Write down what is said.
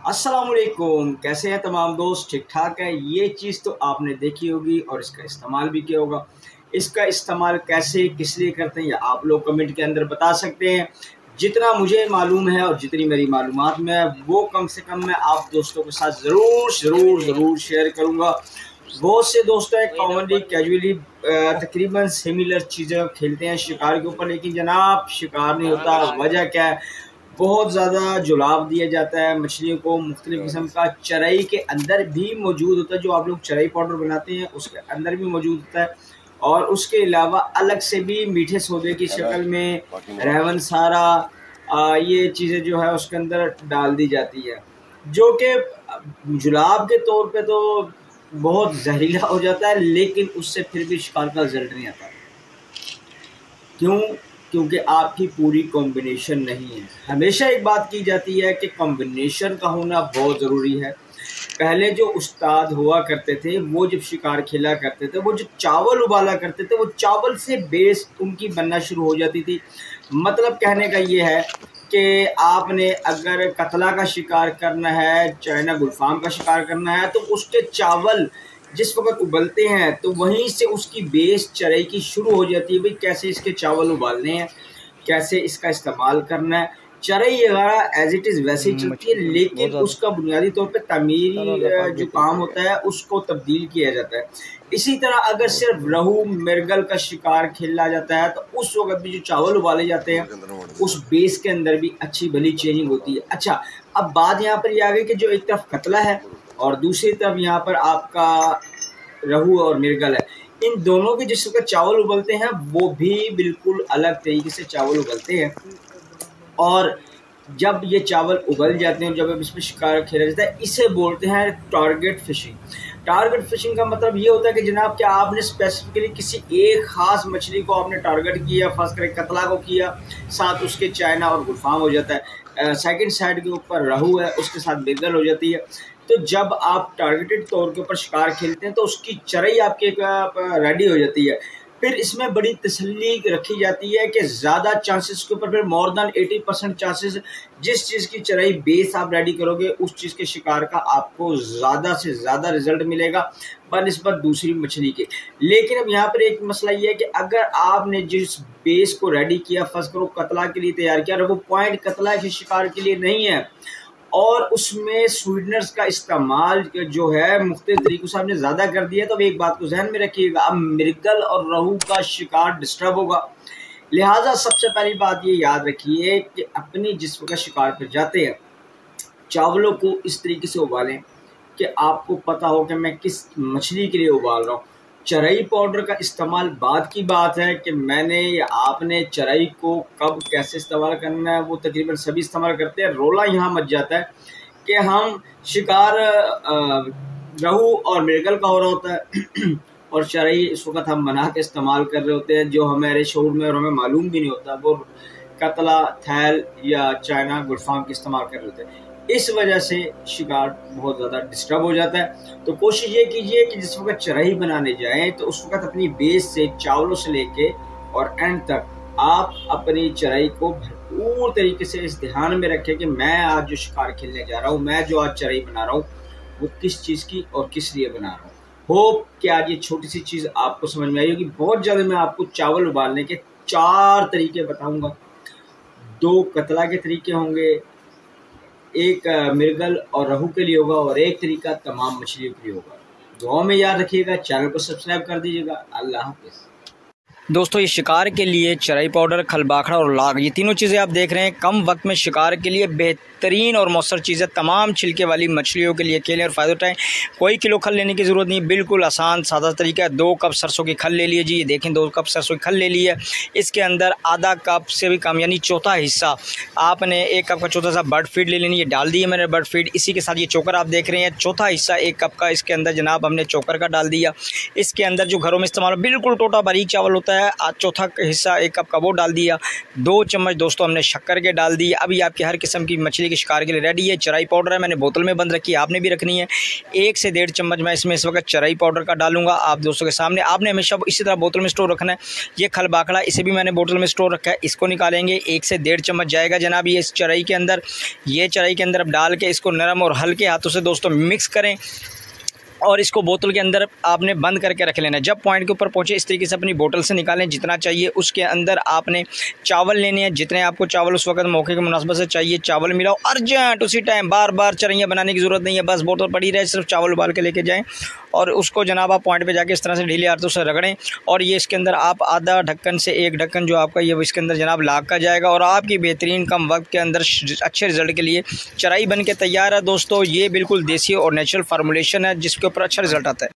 अस्सलामुअलैकुम, कैसे हैं तमाम दोस्त? ठीक ठाक है। ये चीज़ तो आपने देखी होगी और इसका इस्तेमाल भी किया होगा। इसका इस्तेमाल कैसे किस लिए करते हैं या आप लोग कमेंट के अंदर बता सकते हैं। जितना मुझे मालूम है और जितनी मेरी मालूमात में है वो कम से कम मैं आप दोस्तों के साथ ज़रूर शेयर करूँगा। बहुत से दोस्त हैं कॉमनली कैजुअली तकरीबन सिमिलर चीज़ें खेलते हैं शिकार के ऊपर, लेकिन जनाब शिकार नहीं होता। वजह क्या है? बहुत ज़्यादा जुलाब दिया जाता है मछलियों को। मुख्तलिफ़ किस्म का चराई के अंदर भी मौजूद होता है, जो आप लोग चराई पाउडर बनाते हैं उसके अंदर भी मौजूद होता है। और उसके अलावा अलग से भी मीठे सोडे की शक्ल में रहवन सारा ये चीज़ें जो है उसके अंदर डाल दी जाती है, जो कि जुलाब के तौर पे तो बहुत जहरीला हो जाता है, लेकिन उससे फिर भी शिकार का रिजल्ट नहीं आता। क्यों? क्योंकि आपकी पूरी कॉम्बिनेशन नहीं है। हमेशा एक बात की जाती है कि कॉम्बिनेशन का होना बहुत ज़रूरी है। पहले जो उस्ताद हुआ करते थे वो जब शिकार खेला करते थे, वो जो चावल उबाला करते थे, वो चावल से बेस उनकी बनना शुरू हो जाती थी। मतलब कहने का ये है कि आपने अगर कतला का शिकार करना है, चाइना गुलफाम का शिकार करना है, तो उसके चावल जिस वक्त उबलते हैं तो वहीं से उसकी बेस चराई की शुरू हो जाती है। भाई कैसे इसके चावल उबालने हैं, कैसे इसका इस्तेमाल करना है। चराई वगैरह एज इट इज़ वैसे ही चलती है, लेकिन उसका बुनियादी तौर पे तमीरी जो काम होता है उसको तब्दील किया जाता है। इसी तरह अगर सिर्फ रहू मिर्गल का शिकार खेला जाता है तो उस वक्त भी जो चावल उबाले जाते हैं उस बेस के अंदर भी अच्छी भली चेंजिंग होती है। अच्छा, अब बात यहाँ पर यह आ गई कि जो एक तरफ कतला है और दूसरी तरफ यहाँ पर आपका रहू और मिर्गल है। इन दोनों के जिस वक्त चावल उबलते हैं वो भी बिल्कुल अलग तरीके से चावल उबलते हैं। और जब ये चावल उबल जाते हैं, जब इसमें शिकार खेला जाता है, इसे बोलते हैं टारगेट फिशिंग। टारगेट फिशिंग का मतलब ये होता है कि जनाब क्या आपने स्पेसिफिकली किसी एक ख़ास मछली को आपने टारगेट किया, फर्स्ट करके कतला को किया, साथ उसके चाइना और गुलफाम हो जाता है। सेकंड साइड के ऊपर रहू है, उसके साथ बिरगल हो जाती है। तो जब आप टारगेटेड तौर के ऊपर शिकार खेलते हैं तो उसकी चराई आपके रेडी हो जाती है। फिर इसमें बड़ी तसल्ली रखी जाती है कि ज़्यादा चांसेस के ऊपर फिर मोर देन 80% चांसेस जिस चीज़ की चराई बेस आप रेडी करोगे उस चीज़ के शिकार का आपको ज़्यादा से ज़्यादा रिजल्ट मिलेगा बनिस्बत दूसरी मछली के। लेकिन अब यहाँ पर एक मसला ये है कि अगर आपने जिस बेस को रेडी किया, फर्स्ट करो कतला के लिए तैयार किया और वो पॉइंट कतला के शिकार के लिए नहीं है और उसमें स्वीटनर्स का इस्तेमाल जो है मुख्तलिफ तरीक़ों से आपने ज़्यादा कर दिया, तो एक बात को जहन में रखिएगा, अब मिर्गल और रहू का शिकार डिस्टर्ब होगा। लिहाजा सबसे पहली बात ये याद रखिए कि अपनी जिस वक्त शिकार पर जाते हैं चावलों को इस तरीके से उबालें कि आपको पता हो कि मैं किस मछली के लिए उबाल रहा हूँ। चराई पाउडर का इस्तेमाल बाद की बात है कि मैंने या आपने चराई को कब कैसे इस्तेमाल करना है वो तकरीबन सभी इस्तेमाल करते हैं। रोला यहाँ मच जाता है कि हम शिकार रहू और मिर्गल का हो रहा होता है और चराई इस वक्त हम बना के इस्तेमाल कर रहे होते हैं, जो हमारे शऊर में और हमें मालूम भी नहीं होता वो कतला, थैल या चाइना गुलफाम की इस्तेमाल कर रहे होते हैं। इस वजह से शिकार बहुत ज़्यादा डिस्टर्ब हो जाता है। तो कोशिश ये कीजिए कि जिस वक्त चराई बनाने जाएं तो उस वक्त अपनी बेस से चावलों से लेके और एंड तक आप अपनी चराई को भरपूर तरीके से इस ध्यान में रखें कि मैं आज जो शिकार खेलने जा रहा हूँ, मैं जो आज चराई बना रहा हूँ वो किस चीज़ की और किस लिए बना रहा हूँ। होप कि आज ये छोटी सी चीज़ आपको समझ में आई होगी। बहुत जल्द मैं आपको चावल उबालने के 4 तरीके बताऊँगा। 2 कतला के तरीके होंगे, एक मिर्गल और रहू के लिए होगा और एक तरीका तमाम मछलियों के लिए होगा। दुआ में याद रखिएगा, चैनल को सब्सक्राइब कर दीजिएगा। अल्लाह हाफ़िज़। दोस्तों ये शिकार के लिए चराई पाउडर, खलबाखड़ा और लाग, ये तीनों चीज़ें आप देख रहे हैं कम वक्त में शिकार के लिए बेहतरीन और मौसर चीज़ें तमाम छिलके वाली मछलियों के लिए खेलें और फ़ायदा उठाएं। कोई किलो खल लेने की ज़रूरत नहीं, बिल्कुल आसान सादा तरीका है। 2 कप सरसों की खल ले लिए जी, ये देखें 2 कप सरसों की खल ले ली है। इसके अंदर आधा कप से भी कम यानी चौथा हिस्सा आपने 1 कप का चौथा सा बर्ड फीड ले लेनी है। डाल दी है मैंने बर्ड फीड। इसी के साथ ये चोकर आप देख रहे हैं, चौथा हिस्सा 1 कप का इसके अंदर जनाब हमने चोकर का डाल दिया। इसके अंदर जो घरों में इस्तेमाल बिल्कुल टोटा बारीक चावल होता है होता है, चौथा हिस्सा 1 कप का वो डाल दिया। 2 चम्मच दोस्तों हमने शक्कर के डाल दिए। अभी आपकी हर किस्म की मछली के शिकार के लिए रेडी है। चराई पाउडर है, मैंने बोतल में बंद रखी है, आपने भी रखनी है। 1 से 1.5 चम्मच मैं इसमें इस वक्त चराई पाउडर का डालूंगा आप दोस्तों के सामने। आपने हमेशा इसी तरह बोतल में स्टोर रखना है। ये खल बाखड़ा, इसे भी मैंने बोतल में स्टोर रखा है, इसको निकालेंगे। 1 से 1.5 चम्मच जाएगा जनाब ये इस चराई के अंदर। ये चराई के अंदर अब डाल के इसको नरम और हल्के हाथों से दोस्तों मिक्स करें और इसको बोतल के अंदर आपने बंद करके रख लेना है। जब पॉइंट के ऊपर पहुंचे इस तरीके से अपनी बोतल से निकालें जितना चाहिए। उसके अंदर आपने चावल लेने हैं, जितने आपको चावल उस वक्त मौके के मुनासबत से चाहिए चावल मिलाओ अर्जेंट उसी टाइम। बार बार चरैयाँ बनाने की ज़रूरत नहीं है, बस बोतल पड़ी रहे, सिर्फ चावल उबाल के लेके जाएँ और उसको जनाब आप पॉइंट पे जाके इस तरह से ढीले हाथों से रगड़ें। और ये इसके अंदर आप आधा ढक्कन से 1 ढक्कन जो आपका ये इसके अंदर जनाब लाग का जाएगा और आपकी बेहतरीन कम वक्त के अंदर अच्छे रिजल्ट के लिए चराई बन के तैयार है दोस्तों। ये बिल्कुल देसी और नेचुरल फार्मूलेशन है जिसके ऊपर अच्छा रिजल्ट आता है।